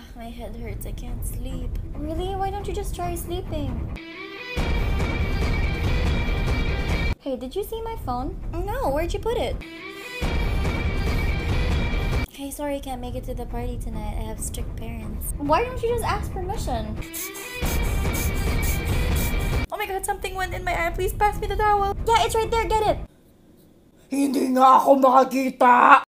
My head hurts. I can't sleep. Really? Why don't you just try sleeping? Hey, did you see my phone? No, where'd you put it? Hey, sorry I can't make it to the party tonight. I have strict parents. Why don't you just ask permission? Oh my god, something went in my eye. Please pass me the towel. Yeah, it's right there. Get it. Hindi nga ako makakita!